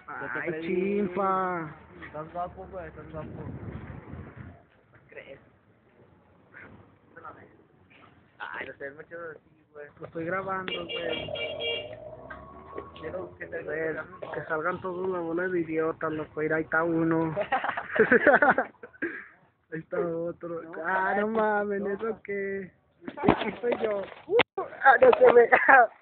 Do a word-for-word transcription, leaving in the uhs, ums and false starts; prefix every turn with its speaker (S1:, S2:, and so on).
S1: Ay, chimpa.
S2: Estás guapo, güey, estás guapo. ¿Crees? Ay, no sé, mucho así, güey.
S1: Lo estoy grabando, güey.
S2: Quiero que te
S1: Ver, que salgan todos los bola de idiotas, loco. Ir, ahí está uno. Ahí está otro. Ah, no mames, ¿eso qué? Aquí estoy yo. Uh, ah, no se ve.